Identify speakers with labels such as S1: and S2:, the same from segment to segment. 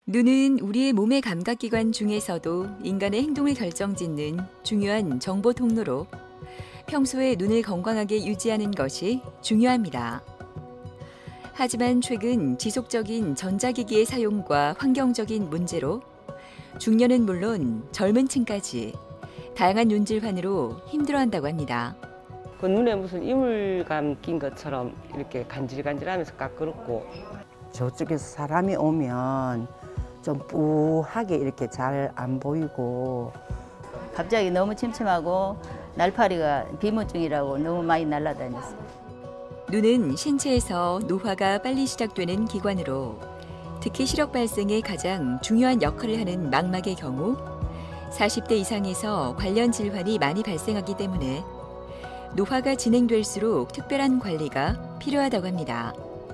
S1: 눈은 우리의 몸의 감각기관 중에서도 인간의 행동을 결정짓는 중요한 정보 통로로 평소에 눈을 건강하게 유지하는 것이 중요합니다. 하지만 최근 지속적인 전자기기의 사용과 환경적인 문제로 중년은 물론 젊은 층까지 다양한 눈질환으로 힘들어한다고 합니다.
S2: 그 눈에 무슨 이물감 낀 것처럼 이렇게 간질간질하면서 까끄럽고.
S3: 저쪽에서 사람이 오면 좀 뿌하게 이렇게 잘 안 보이고
S4: 갑자기 너무 침침하고 날파리가 비문증이라고 너무 많이 날아다녔어요.
S1: 눈은 신체에서 노화가 빨리 시작되는 기관으로 특히 시력 발생에 가장 중요한 역할을 하는 망막의 경우 40대 이상에서 관련 질환이 많이 발생하기 때문에 노화가 진행될수록 특별한 관리가 필요하다고 합니다.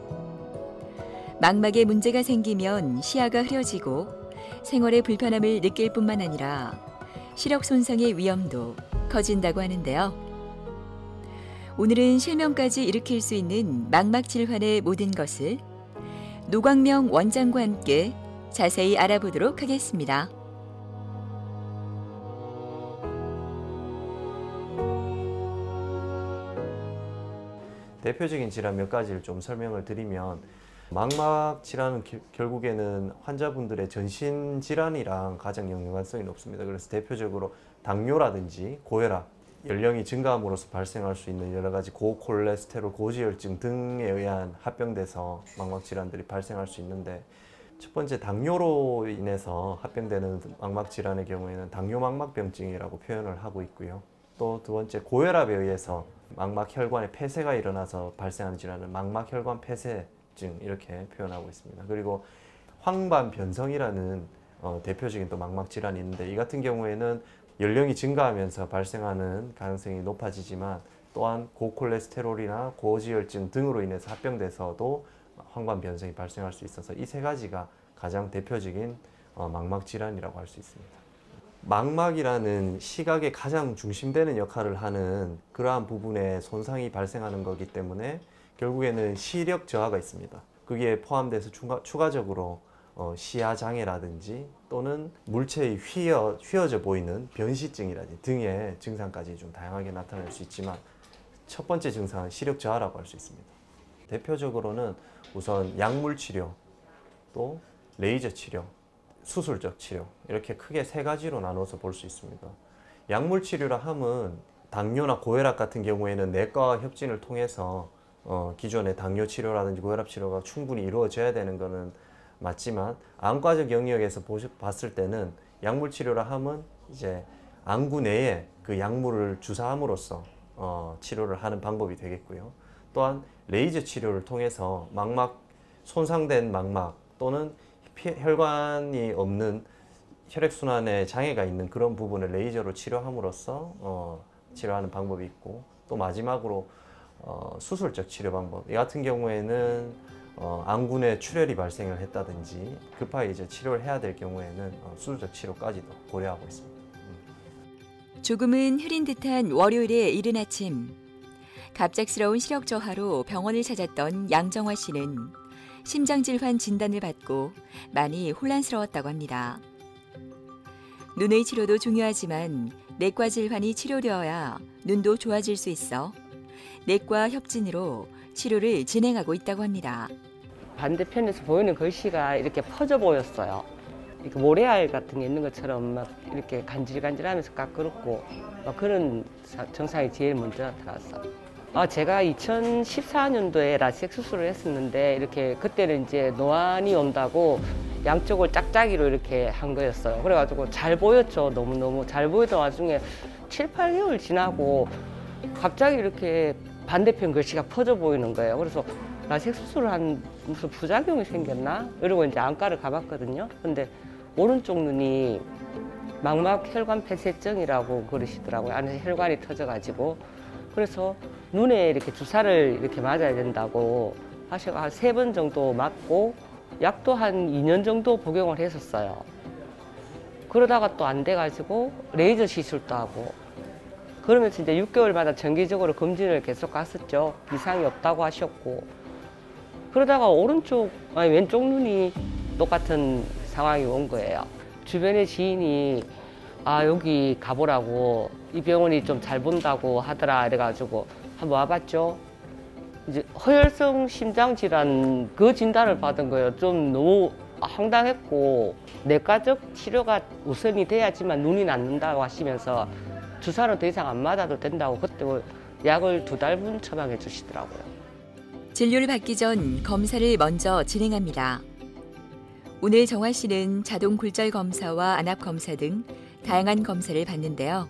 S1: 망막에 문제가 생기면 시야가 흐려지고 생활에 불편함을 느낄 뿐만 아니라 시력 손상의 위험도 커진다고 하는데요. 오늘은 실명까지 일으킬 수 있는 망막 질환의 모든 것을 노광명 원장과 함께 자세히 알아보도록 하겠습니다.
S5: 대표적인 질환 몇 가지를 좀 설명을 드리면 망막 질환은 결국에는 환자분들의 전신 질환이랑 가장 연관성이 높습니다. 그래서 대표적으로 당뇨라든지 고혈압, 연령이 증가함으로써 발생할 수 있는 여러 가지 고콜레스테롤, 고지혈증 등에 의한 합병돼서 망막 질환들이 발생할 수 있는데, 첫 번째 당뇨로 인해서 합병되는 망막 질환의 경우에는 당뇨망막병증이라고 표현을 하고 있고요. 또 두 번째 고혈압에 의해서 망막 혈관에 폐쇄가 일어나서 발생하는 질환은 망막혈관 폐쇄증 이렇게 표현하고 있습니다. 그리고 황반변성이라는 대표적인 또 망막 질환이 있는데, 이 같은 경우에는 연령이 증가하면서 발생하는 가능성이 높아지지만 또한 고콜레스테롤이나 고지혈증 등으로 인해서 합병돼서도 황반변성이 발생할 수 있어서 이 세 가지가 가장 대표적인 망막 질환이라고 할 수 있습니다. 망막이라는 시각의 가장 중심되는 역할을 하는 그러한 부분에 손상이 발생하는 거기 때문에 결국에는 시력 저하가 있습니다. 거기에 포함돼서 추가적으로 시야 장애라든지 또는 물체의 휘어져 보이는 변시증이라든지 등의 증상까지 좀 다양하게 나타날 수 있지만, 첫 번째 증상은 시력 저하라고 할 수 있습니다. 대표적으로는 우선 약물 치료, 또 레이저 치료, 수술적 치료, 이렇게 크게 세 가지로 나눠서 볼 수 있습니다. 약물 치료라 함은 당뇨나 고혈압 같은 경우에는 내과와 협진을 통해서 기존의 당뇨 치료라든지 고혈압 치료가 충분히 이루어져야 되는 것은 맞지만, 안과적 영역에서 봤을 때는 약물 치료라 함은 이제 안구 내에 그 약물을 주사함으로써 치료를 하는 방법이 되겠고요. 또한 레이저 치료를 통해서 손상된 망막 또는 혈관이 없는 혈액순환에 장애가 있는 그런 부분을 레이저로 치료함으로써 치료하는 방법이 있고, 또 마지막으로 수술적 치료 방법, 이 같은 경우에는 안군에 출혈이 발생을 했다든지 급하게 이제 치료를 해야 될 경우에는 수술적 치료까지도 고려하고 있습니다.
S1: 조금은 흐린 듯한 월요일의 이른 아침, 갑작스러운 시력 저하로 병원을 찾았던 양정화 씨는 심장질환 진단을 받고 많이 혼란스러웠다고 합니다. 눈의 치료도 중요하지만 내과 질환이 치료되어야 눈도 좋아질 수 있어 내과 협진으로 치료를 진행하고 있다고 합니다.
S2: 반대편에서 보이는 글씨가 이렇게 퍼져 보였어요. 이렇게 모래알 같은 게 있는 것처럼 막 이렇게 간질간질하면서 까끄럽고 막 그런 증상이 제일 먼저 나타났어요. 제가 2014년도에 라식 수술을 했었는데, 이렇게 그때는 이제 노안이 온다고 양쪽을 짝짝이로 이렇게 한 거였어요. 그래가지고 잘 보였죠. 너무너무 잘 보이던 와중에 7, 8개월 지나고 갑자기 이렇게 반대편 글씨가 퍼져 보이는 거예요. 그래서 라식 수술을 한 무슨 부작용이 생겼나? 이러고 이제 안과를 가봤거든요. 근데 오른쪽 눈이 망막 혈관 폐쇄증이라고 그러시더라고요. 안에 혈관이 터져가지고. 그래서 눈에 이렇게 주사를 이렇게 맞아야 된다고 하셔서 한 3번 정도 맞고 약도 한 2년 정도 복용을 했었어요. 그러다가 또 안 돼가지고 레이저 시술도 하고, 그러면서 이제 6개월마다 정기적으로 검진을 계속 갔었죠. 이상이 없다고 하셨고. 그러다가 왼쪽 눈이 똑같은 상황이 온 거예요. 주변의 지인이 여기 가보라고, 이 병원이 좀 잘 본다고 하더라 이래가지고 한번 와봤죠. 이제 허혈성 심장질환 그 진단을 받은 거예요. 좀 너무 황당했고, 내과적 치료가 우선이 돼야지만 눈이 낫는다고 하시면서 주사는 더 이상 안 맞아도 된다고 그때 약을 2달분 처방해 주시더라고요.
S1: 진료를 받기 전 검사를 먼저 진행합니다. 오늘 정화 씨는 자동 굴절 검사와 안압 검사 등 다양한 검사를 받는데요.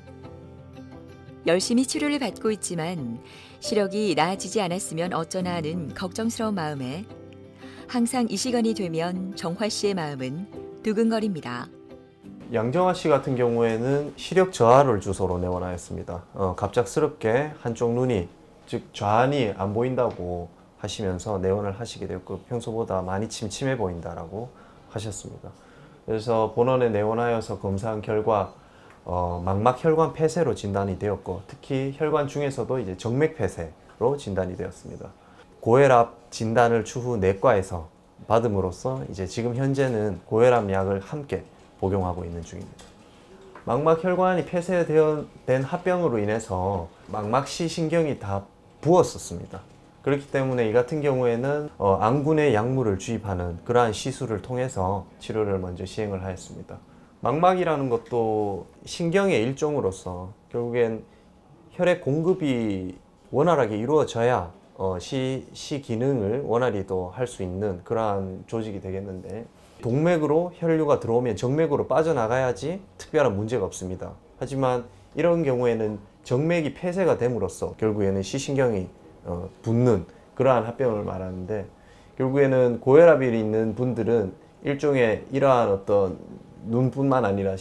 S1: 열심히 치료를 받고 있지만 시력이 나아지지 않았으면 어쩌나 하는 걱정스러운 마음에 항상 이 시간이 되면 정화 씨의 마음은 두근거립니다.
S5: 양정화 씨 같은 경우에는 시력 저하를 주소로 내원하였습니다. 갑작스럽게 한쪽 눈이, 즉 좌안이 안 보인다고 하시면서 내원을 하시게 되었고, 평소보다 많이 침침해 보인다라고 하셨습니다. 그래서 본원에 내원하여서 검사한 결과 망막혈관 폐쇄로 진단이 되었고, 특히 혈관 중에서도 이제 정맥 폐쇄로 진단이 되었습니다. 고혈압 진단을 추후 내과에서 받음으로써 이제 지금 현재는 고혈압 약을 함께 복용하고 있는 중입니다. 망막혈관이 폐쇄된 합병으로 인해서 망막시 신경이 다 부었었습니다. 그렇기 때문에 이 같은 경우에는 안군의 약물을 주입하는 그러한 시술을 통해서 치료를 먼저 시행을 하였습니다. 망막이라는 것도 신경의 일종으로서 결국엔 혈액 공급이 원활하게 이루어져야 시 기능을 원활히 또 할 수 있는 그러한 조직이 되겠는데, 동맥으로 혈류가 들어오면 정맥으로 빠져나가야지 특별한 문제가 없습니다. 하지만 이런 경우에는 정맥이 폐쇄가 됨으로써 결국에는 시신경이 붓는 그러한 합병을 말하는데, 결국에는 고혈압이 있는 분들은 일종의 이러한 어떤 눈뿐만 아니라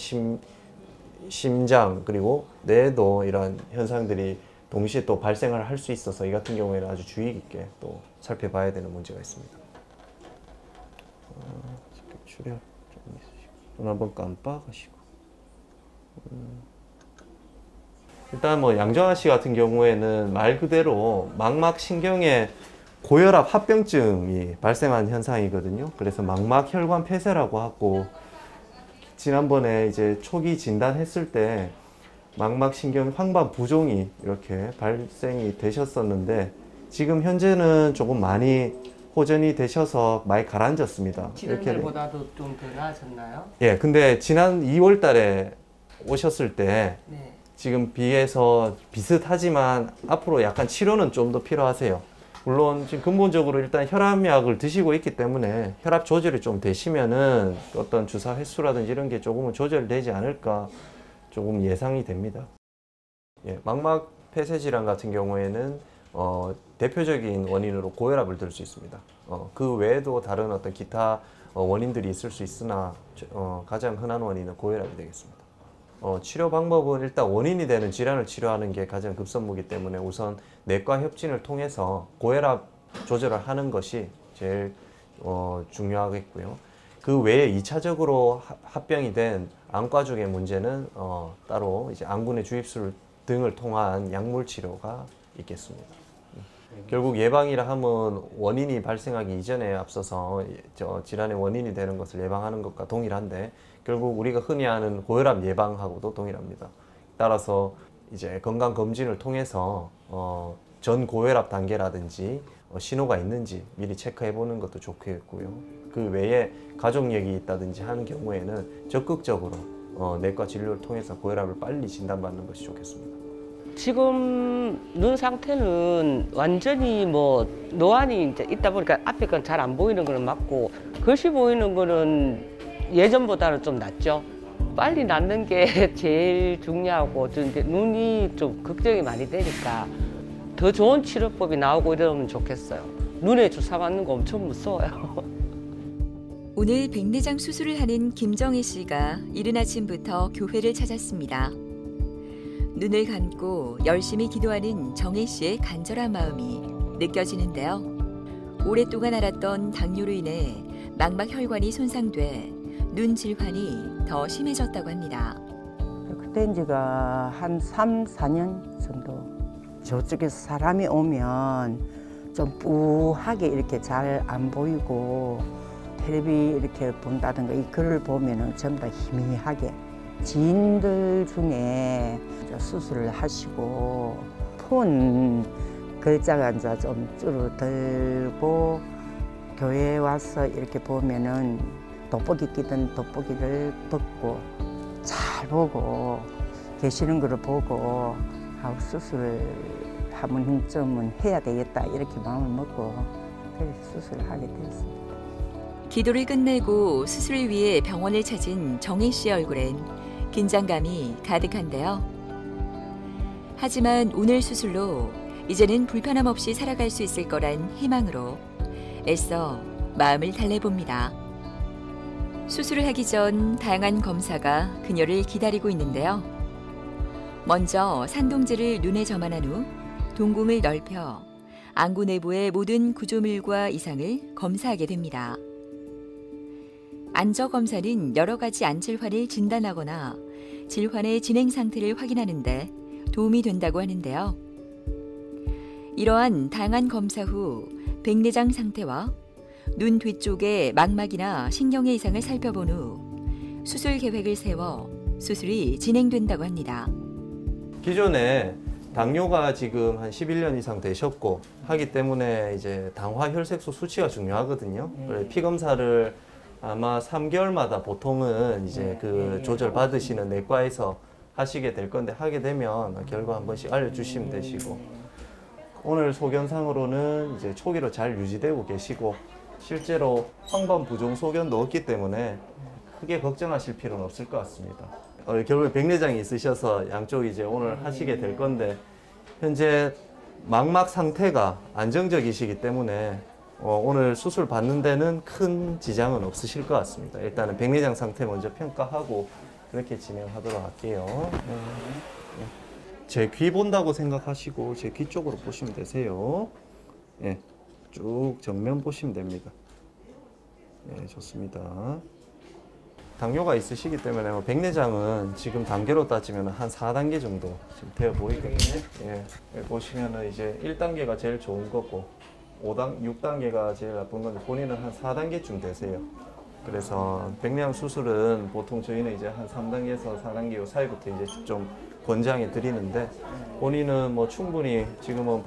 S5: 심장 그리고 뇌에도 이러한 현상들이 동시에 또 발생을 할 수 있어서 이 같은 경우에는 아주 주의 깊게 또 살펴봐야 되는 문제가 있습니다. 출혈 좀 있으시고, 눈 한번 깜빡하시고. 일단 뭐 양정화 씨 같은 경우에는 말 그대로 망막신경에 고혈압 합병증이 발생한 현상이거든요. 그래서 망막혈관 폐쇄라고 하고, 지난번에 이제 초기 진단했을 때 망막신경 황반 부종이 이렇게 발생이 되셨었는데, 지금 현재는 조금 많이 호전이 되셔서 많이 가라앉았습니다.
S2: 지난달보다도 좀 더 나아졌나요?
S5: 예, 근데 지난 2월 달에 오셨을 때
S2: 네.
S5: 지금 비해서 비슷하지만 앞으로 약간 치료는 좀 더 필요하세요. 물론 지금 근본적으로 일단 혈압약을 드시고 있기 때문에 혈압 조절이 좀 되시면은 어떤 주사 횟수라든지 이런 게 조금은 조절되지 않을까 조금 예상이 됩니다. 예, 망막 폐쇄 질환 같은 경우에는 대표적인 원인으로 고혈압을 들 수 있습니다. 그 외에도 다른 어떤 기타 원인들이 있을 수 있으나 가장 흔한 원인은 고혈압이 되겠습니다. 치료 방법은 일단 원인이 되는 질환을 치료하는 게 가장 급선무기 때문에 우선 내과 협진을 통해서 고혈압 조절을 하는 것이 제일 중요하겠고요. 그 외에 2차적으로 합병이 된 안과 쪽의 문제는 따로 이제 안군의 주입술 등을 통한 약물 치료가 있겠습니다. 결국 예방이라 하면 원인이 발생하기 이전에 앞서서 질환의 원인이 되는 것을 예방하는 것과 동일한데, 결국 우리가 흔히 아는 고혈압 예방하고도 동일합니다. 따라서 이제 건강 검진을 통해서 전 고혈압 단계라든지 신호가 있는지 미리 체크해 보는 것도 좋겠고요. 그 외에 가족력이 있다든지 하는 경우에는 적극적으로 내과 진료를 통해서 고혈압을 빨리 진단받는 것이 좋겠습니다.
S2: 지금 눈 상태는 완전히 뭐 노안이 이제 있다 보니까 앞에 건 잘 안 보이는 거는 맞고, 글씨 보이는 거는 예전보다는 좀 낫죠. 빨리 낫는 게 제일 중요하고, 이제 눈이 좀 걱정이 많이 되니까 더 좋은 치료법이 나오고 이러면 좋겠어요. 눈에 주사 맞는 거 엄청 무서워요.
S1: 오늘 백내장 수술을 하는 김정혜 씨가 이른 아침부터 교회를 찾았습니다. 눈을 감고 열심히 기도하는 정혜 씨의 간절한 마음이 느껴지는데요. 오랫동안 앓았던 당뇨로 인해 망막혈관이 손상돼 눈 질환이 더 심해졌다고 합니다.
S3: 그때인 지가 한 3, 4년 정도. 저쪽에서 사람이 오면 좀 뿌하게 이렇게 잘 안 보이고 텔레비 이렇게 본다든가 이 글을 보면은 전부 다 희미하게 지인들 중에 이제 수술을 하시고 폰 글자가 이제 좀 줄어들고 교회에 와서 이렇게 보면은 돋보기 끼던 돋보기를 벗고 잘 보고 계시는 거를 보고 하고 수술을 한 번쯤은 해야 되겠다 이렇게 마음을 먹고 그래서 수술을 하게 되었습니다.
S1: 기도를 끝내고 수술을 위해 병원을 찾은 정혜 씨의 얼굴엔 긴장감이 가득한데요. 하지만 오늘 수술로 이제는 불편함 없이 살아갈 수 있을 거란 희망으로 애써 마음을 달래봅니다. 수술을 하기 전 다양한 검사가 그녀를 기다리고 있는데요. 먼저 산동제를 눈에 점안한 후 동공을 넓혀 안구 내부의 모든 구조물과 이상을 검사하게 됩니다. 안저 검사는 여러 가지 안질환을 진단하거나 질환의 진행 상태를 확인하는 데 도움이 된다고 하는데요. 이러한 다양한 검사 후 백내장 상태와 눈 뒤쪽의 망막이나 신경의 이상을 살펴본 후 수술 계획을 세워 수술이 진행된다고 합니다.
S5: 기존에 당뇨가 지금 한 11년 이상 되셨고 하기 때문에 이제 당화 혈색소 수치가 중요하거든요. 그래서 피 검사를 아마 3개월마다 보통은 이제 그 조절 받으시는 내과에서 하시게 될 건데 하게 되면 결과 한 번씩 알려주시면 되시고 오늘 소견상으로는 이제 초기로 잘 유지되고 계시고 실제로 황반 부종 소견도 없기 때문에 크게 걱정하실 필요는 없을 것 같습니다. 결국에 백내장이 있으셔서 양쪽 이제 오늘 하시게 될 건데 현재 망막 상태가 안정적이시기 때문에 오늘 수술 받는 데는 큰 지장은 없으실 것 같습니다. 일단은 백내장 상태 먼저 평가하고 그렇게 진행하도록 할게요. 제 귀 본다고 생각하시고 제 귀 쪽으로 보시면 되세요. 예, 쭉 정면 보시면 됩니다. 예, 좋습니다. 당뇨가 있으시기 때문에 백내장은 지금 단계로 따지면 한 4단계 정도 지금 되어 보이거든요. 예, 보시면은 이제 1단계가 제일 좋은 거고 6단계가 제일 나쁜 건데 본인은 한 4단계쯤 되세요. 그래서 백내장 수술은 보통 저희는 이제 한 3단계에서 4단계 사이부터 이제 좀 권장해 드리는데 본인은 뭐 충분히 지금은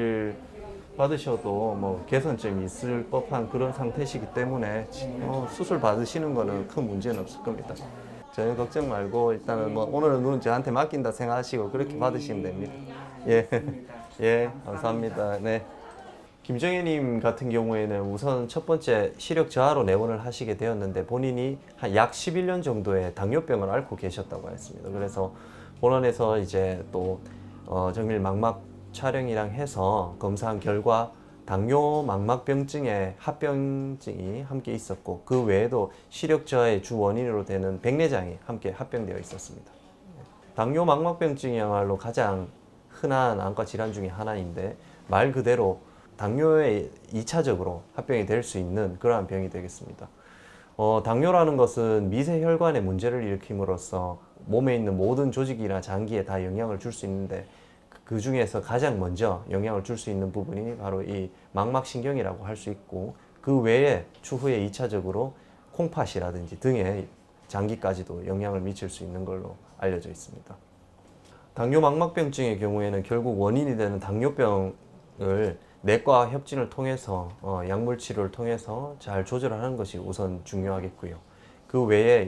S5: 받으셔도 뭐 개선점이 있을 법한 그런 상태시기 때문에 수술 받으시는 거는 큰 문제는 없을 겁니다. 전혀 걱정 말고 일단은 뭐 오늘은 눈은 저한테 맡긴다 생각하시고 그렇게 받으시면 됩니다. 예, 예, 감사합니다. 네. 김정혜님 같은 경우에는 우선 첫 번째 시력 저하로 내원을 하시게 되었는데 본인이 한 약 11년 정도의 당뇨병을 앓고 계셨다고 했습니다. 그래서 본원에서 이제 또 정밀 망막 촬영이랑 해서 검사한 결과 당뇨 망막병증의 합병증이 함께 있었고 그 외에도 시력 저하의 주 원인으로 되는 백내장이 함께 합병되어 있었습니다. 당뇨 망막병증이야말로 가장 흔한 안과 질환 중에 하나인데 말 그대로 당뇨에 2차적으로 합병이 될 수 있는 그러한 병이 되겠습니다. 당뇨라는 것은 미세혈관에 문제를 일으킴으로써 몸에 있는 모든 조직이나 장기에 다 영향을 줄 수 있는데 그 중에서 가장 먼저 영향을 줄 수 있는 부분이 바로 이 망막신경이라고 할 수 있고 그 외에 추후에 2차적으로 콩팥이라든지 등의 장기까지도 영향을 미칠 수 있는 걸로 알려져 있습니다. 당뇨 망막병증의 경우에는 결국 원인이 되는 당뇨병을 내과 협진을 통해서 약물 치료를 통해서 잘 조절하는 것이 우선 중요하겠고요. 그 외에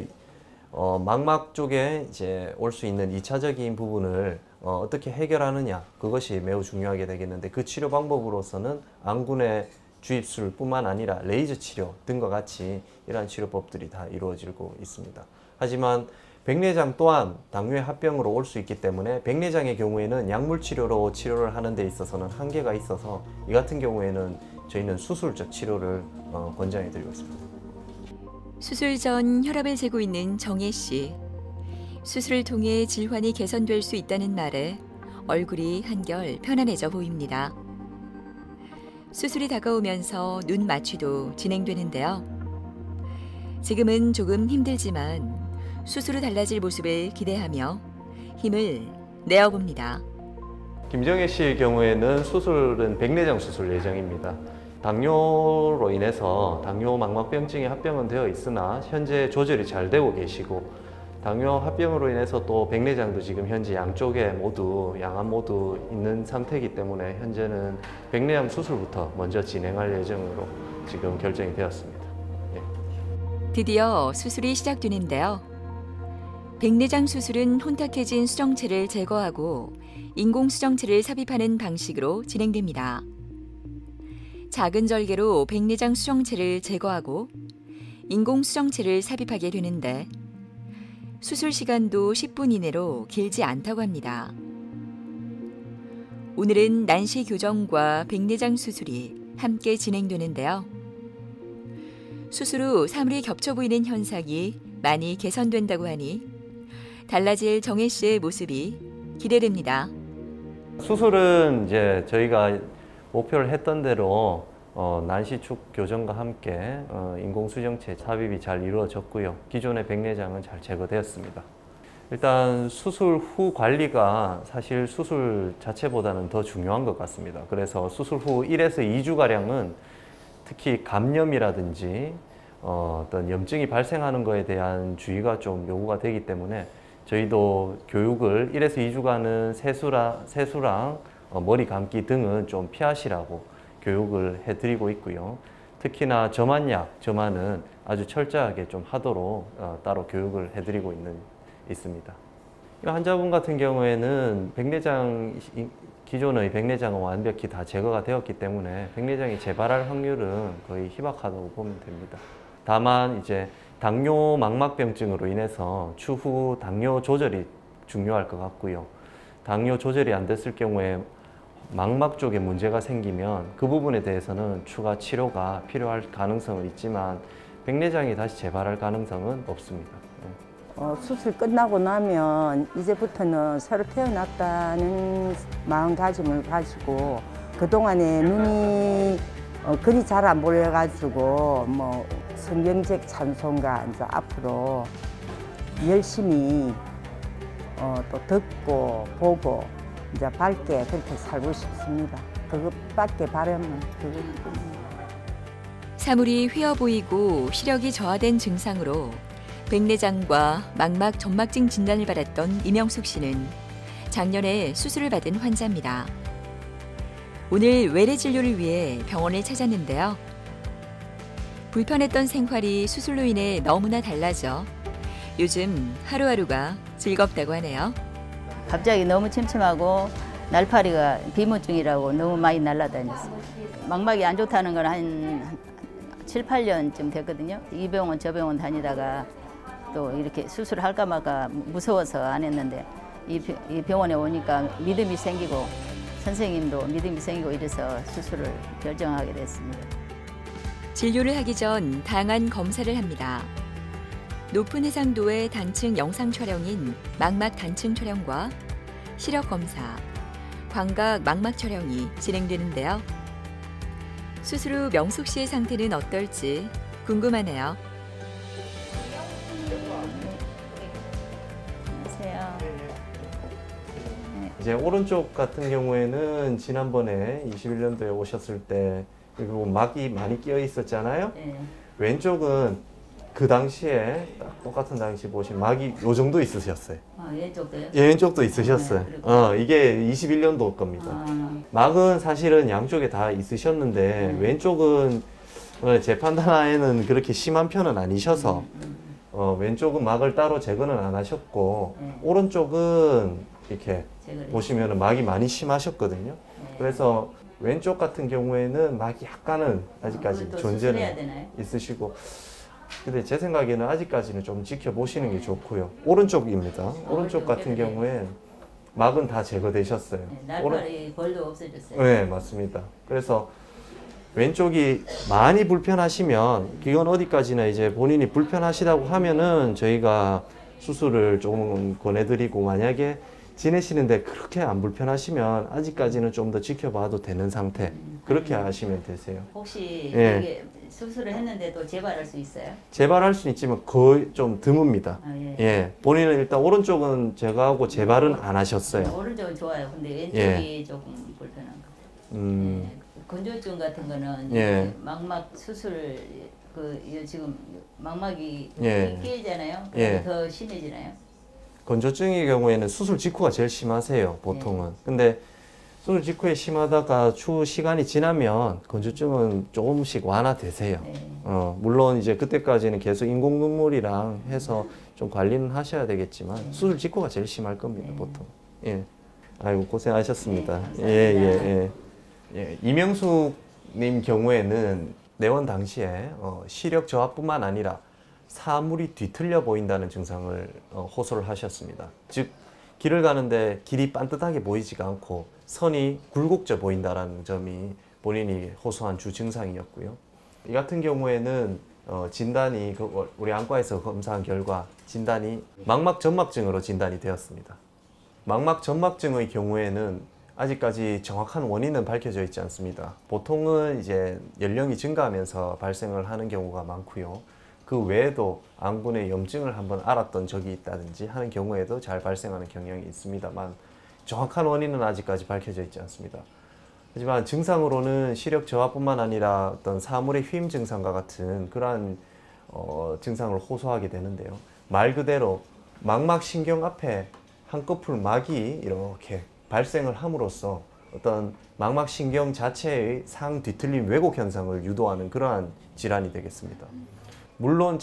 S5: 망막 쪽에 이제 올 수 있는 2차적인 부분을 어떻게 해결하느냐 그것이 매우 중요하게 되겠는데 그 치료 방법으로서는 안군의 주입술뿐만 아니라 레이저 치료 등과 같이 이러한 치료법들이 다 이루어지고 있습니다. 하지만 백내장 또한 당뇨의 합병으로 올 수 있기 때문에 백내장의 경우에는 약물 치료로 치료를 하는 데 있어서는 한계가 있어서 이 같은 경우에는 저희는 수술적 치료를 권장해 드리고 있습니다.
S1: 수술 전 혈압을 재고 있는 정혜 씨. 수술을 통해 질환이 개선될 수 있다는 말에 얼굴이 한결 편안해져 보입니다. 수술이 다가오면서 눈 마취도 진행되는데요. 지금은 조금 힘들지만 수술 후 달라질 모습을 기대하며 힘을 내어봅니다.
S5: 김정혜 씨의 경우에는 수술은 백내장 수술 예정입니다. 당뇨로 인해서 당뇨 망막병증에 합병은 되어 있으나 현재 조절이 잘 되고 계시고, 당뇨 합병으로 인해서 또 백내장도 지금 현재 양쪽에 모두 양안 모두 있는 상태이기 때문에 현재는 백내장 수술부터 먼저 진행할 예정으로 지금 결정이 되었습니다. 예.
S1: 드디어 수술이 시작되는데요. 백내장 수술은 혼탁해진 수정체를 제거하고 인공 수정체를 삽입하는 방식으로 진행됩니다. 작은 절개로 백내장 수정체를 제거하고 인공 수정체를 삽입하게 되는데 수술 시간도 10분 이내로 길지 않다고 합니다. 오늘은 난시 교정과 백내장 수술이 함께 진행되는데요. 수술 후 사물이 겹쳐 보이는 현상이 많이 개선된다고 하니 달라질 정혜 씨의 모습이 기대됩니다.
S5: 수술은 이제 저희가 목표를 했던 대로 난시축 교정과 함께 인공수정체 삽입이 잘 이루어졌고요. 기존의 백내장은 잘 제거되었습니다. 일단 수술 후 관리가 사실 수술 자체보다는 더 중요한 것 같습니다. 그래서 수술 후 1에서 2주가량은 특히 감염이라든지 어떤 염증이 발생하는 것에 대한 주의가 좀 요구가 되기 때문에 저희도 교육을 1에서 2주간은 세수랑 머리 감기 등은 좀 피하시라고 교육을 해드리고 있고요. 특히나 점안은 아주 철저하게 좀 하도록 따로 교육을 해드리고 있습니다. 이 환자분 같은 경우에는 기존의 백내장은 완벽히 다 제거가 되었기 때문에 백내장이 재발할 확률은 거의 희박하다고 보면 됩니다. 다만 이제 당뇨 망막병증으로 인해서 추후 당뇨 조절이 중요할 것 같고요. 당뇨 조절이 안 됐을 경우에 망막 쪽에 문제가 생기면 그 부분에 대해서는 추가 치료가 필요할 가능성은 있지만 백내장이 다시 재발할 가능성은 없습니다.
S3: 수술 끝나고 나면 이제부터는 새로 태어났다는 마음가짐을 가지고 그동안에 눈이 글이 잘 안 보여가지고 뭐 성경책 찬송가 이제 앞으로 열심히 또 듣고 보고 이제 밝게 그렇게 살고 싶습니다. 그것밖에 바라면 그것뿐입니다.
S1: 사물이 휘어 보이고 시력이 저하된 증상으로 백내장과 망막 점막증 진단을 받았던 이명숙 씨는 작년에 수술을 받은 환자입니다. 오늘 외래 진료를 위해 병원을 찾았는데요. 불편했던 생활이 수술로 인해 너무나 달라져 요즘 하루하루가 즐겁다고 하네요.
S4: 갑자기 너무 침침하고 날파리가 비문증이라고 너무 많이 날아다녔어요. 망막이 안 좋다는 건 한 7, 8년쯤 됐거든요. 이 병원 저 병원 다니다가 또 이렇게 수술할까 말까 무서워서 안 했는데 이 병원에 오니까 믿음이 생기고 선생님도 믿음이 생기고 이래서 수술을 결정하게 됐습니다.
S1: 진료를 하기 전 다양한 검사를 합니다. 높은 해상도의 단층 영상 촬영인 망막 단층 촬영과 시력 검사, 광각 망막 촬영이 진행되는데요. 수술 후 명숙 씨의 상태는 어떨지 궁금하네요.
S4: 안녕하세요.
S5: 이제 오른쪽 같은 경우에는 지난번에 21년도에 오셨을 때 그리고 막이 많이 끼어 있었잖아요.
S4: 네.
S5: 왼쪽은 그 당시에 딱 똑같은 당시 보시면 막이 요 정도 있으셨어요.
S4: 아, 왼쪽도요?
S5: 예, 왼쪽도 있으셨어요.
S4: 네,
S5: 이게 21년도 겁니다.
S4: 아,
S5: 막은 사실은 양쪽에 다 있으셨는데 왼쪽은 제 판단하에는 그렇게 심한 편은 아니셔서 왼쪽은 막을 따로 제거는 안 하셨고 오른쪽은 이렇게 보시면 막이 많이 심하셨거든요. 그래서 왼쪽 같은 경우에는 막이 약간은 아직까지 존재는 있으시고 근데 제 생각에는 아직까지는 좀 지켜보시는 게 좋고요. 오른쪽입니다. 오른쪽 같은 경우에 막은 다 제거되셨어요.
S4: 날파리 벌도 없어졌어요.
S5: 네, 맞습니다. 그래서 왼쪽이 많이 불편하시면 이건 어디까지나 이제 본인이 불편하시다고 하면은 저희가 수술을 조금 권해드리고 만약에 지내시는데 그렇게 안 불편하시면 아직까지는 좀 더 지켜봐도 되는 상태 그렇게 하시면 되세요.
S4: 혹시
S5: 예.
S4: 이게 수술을 했는데도 재발할 수 있어요?
S5: 재발할 수는 있지만 거의 좀 드뭅니다.
S4: 아, 예.
S5: 예, 본인은 일단 오른쪽은 제거하고 재발은 안 하셨어요.
S4: 오른쪽은 좋아요. 근데 왼쪽이 조금 불편한 거. 건조증 같은 거는
S5: 예.
S4: 망막 수술 지금 망막이
S5: 예.
S4: 끼잖아요.
S5: 예.
S4: 더 심해지나요?
S5: 건조증의 경우에는 수술 직후가 제일 심하세요, 보통은. 근데 수술 직후에 심하다가 추후 시간이 지나면 건조증은 조금씩 완화되세요.
S4: 네.
S5: 물론 이제 그때까지는 계속 인공 눈물이랑 해서 좀 관리는 하셔야 되겠지만 수술 직후가 제일 심할 겁니다, 보통. 예. 아이고 고생하셨습니다. 예. 이명숙님 경우에는 내원 당시에 시력 저하뿐만 아니라 사물이 뒤틀려 보인다는 증상을 호소를 하셨습니다. 즉 길을 가는데 길이 반듯하게 보이지가 않고 선이 굴곡져 보인다는 점이 본인이 호소한 주 증상이었고요. 이 같은 경우에는 진단이 우리 안과에서 검사한 결과 진단이 망막점막증으로 진단이 되었습니다. 망막점막증의 경우에는 아직까지 정확한 원인은 밝혀져 있지 않습니다. 보통은 이제 연령이 증가하면서 발생을 하는 경우가 많고요. 그 외에도 안군의 염증을 한번 앓았던 적이 있다든지 하는 경우에도 잘 발생하는 경향이 있습니다만 정확한 원인은 아직까지 밝혀져 있지 않습니다. 하지만 증상으로는 시력 저하뿐만 아니라 어떤 사물의 휨 증상과 같은 그러한 증상을 호소하게 되는데요. 말 그대로 망막신경 앞에 한꺼풀 막이 이렇게 발생을 함으로써 어떤 망막신경 자체의 상 뒤틀림 왜곡 현상을 유도하는 그러한 질환이 되겠습니다. 물론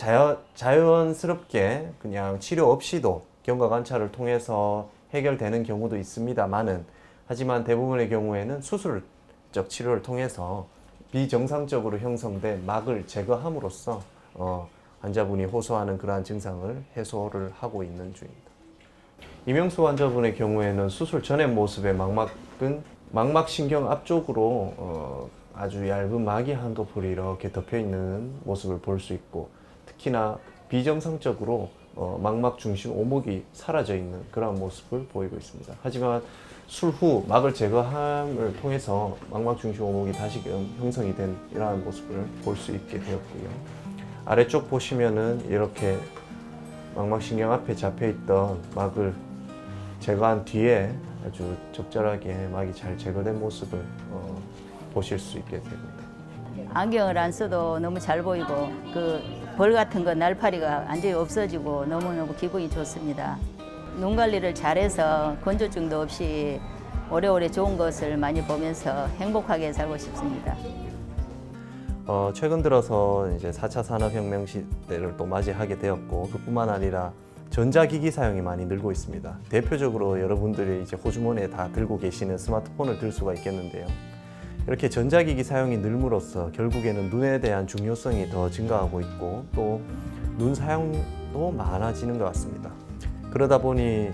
S5: 자연스럽게 그냥 치료 없이도 경과 관찰을 통해서 해결되는 경우도 있습니다만은 하지만 대부분의 경우에는 수술적 치료를 통해서 비정상적으로 형성된 막을 제거함으로써 환자분이 호소하는 그러한 증상을 해소를 하고 있는 중입니다. 이명수 환자분의 경우에는 수술 전의 모습의 망막은 망막신경 앞쪽으로 아주 얇은 막이 한꺼풀이 이렇게 덮여 있는 모습을 볼 수 있고 특히나 비정상적으로 망막 중심 오목이 사라져 있는 그런 모습을 보이고 있습니다. 하지만 술 후 막을 제거함을 통해서 망막 중심 오목이 다시 형성이 된 이러한 모습을 볼 수 있게 되었고요. 아래쪽 보시면은 이렇게 망막신경 앞에 잡혀 있던 막을 제거한 뒤에 아주 적절하게 막이 잘 제거된 모습을 보실 수 있게 됩니다.
S4: 안경을 안 써도 너무 잘 보이고 그 벌 같은 거 날파리가 완전히 없어지고 너무너무 기분이 좋습니다. 눈 관리를 잘해서 건조증도 없이 오래오래 좋은 것을 많이 보면서 행복하게 살고 싶습니다.
S5: 최근 들어서 이제 4차 산업혁명 시대를 또 맞이하게 되었고 그뿐만 아니라 전자기기 사용이 많이 늘고 있습니다. 대표적으로 여러분들이 이제 호주머니에 다 들고 계시는 스마트폰을 들 수가 있겠는데요. 이렇게 전자기기 사용이 늘므로써 결국에는 눈에 대한 중요성이 더 증가하고 있고 또 눈 사용도 많아지는 것 같습니다. 그러다 보니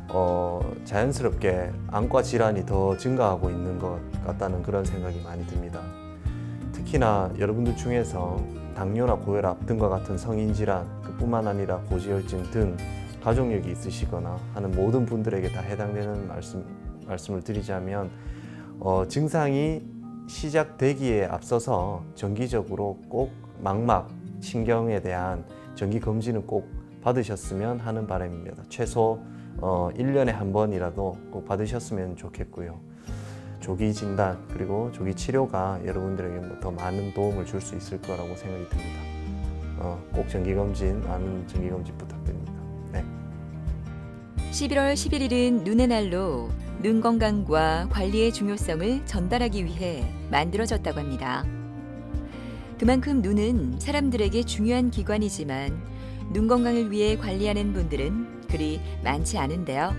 S5: 자연스럽게 안과 질환이 더 증가하고 있는 것 같다는 그런 생각이 많이 듭니다. 특히나 여러분들 중에서 당뇨나 고혈압 등과 같은 성인 질환, 그뿐만 아니라 고지혈증 등 가족력이 있으시거나 하는 모든 분들에게 다 해당되는 말씀을 드리자면 증상이 시작되기에 앞서서 정기적으로 꼭 망막, 신경에 대한 정기 검진은 꼭 받으셨으면 하는 바람입니다. 최소 1년에 한 번이라도 꼭 받으셨으면 좋겠고요. 조기 진단 그리고 조기 치료가 여러분들에게 더 많은 도움을 줄 수 있을 거라고 생각이 듭니다. 꼭 정기검진, 많은 정기검진 부탁드립니다. 네.
S1: 11월 11일은 눈의 날로 눈 건강과 관리의 중요성을 전달하기 위해 만들어졌다고 합니다. 그만큼 눈은 사람들에게 중요한 기관이지만 눈 건강을 위해 관리하는 분들은 그리 많지 않은데요.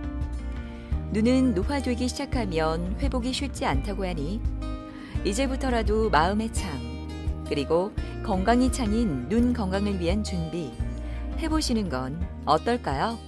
S1: 눈은 노화되기 시작하면 회복이 쉽지 않다고 하니 이제부터라도 마음의 창, 그리고 건강이 창인 눈 건강을 위한 준비 해보시는 건 어떨까요?